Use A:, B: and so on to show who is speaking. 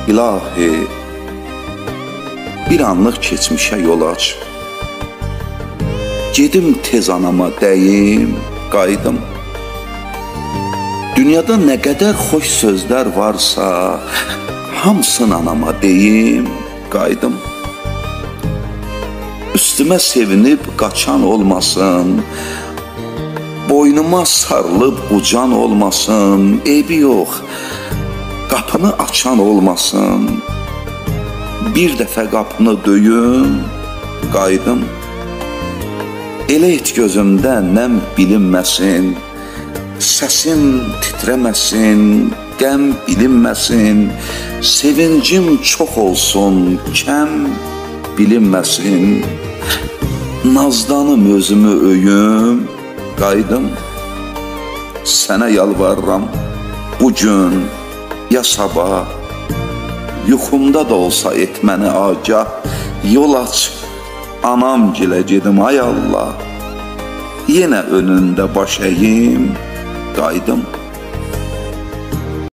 A: İlahi, bir anlıq keçmişə yol aç. Gedim tez anama deyim, qayıdım. Dünyada nə qədər xoş sözlər varsa, hamısını anama deyim, qayıdım. Üstümə sevinib qaçan olmasın, boynuma sarılıb ucan olmasın, eybi yox, qapını açan olmasın. Bir dəfə qapını döyüm, qayıdım. Elə et gözümdə nəm bilinməsin, səsim titrəməsin, qəm bilinməsin, sevincim çox olsun, kəm bilinməsin. Nazdanım özümü öyüm, qayıdım. Sənə yalvarıram, bugün ya sabah, yuxumda da olsa et məni agah, yol aç, anam gilə gedim, ay Allah. Yenə önündə baş əyim, qayıdım.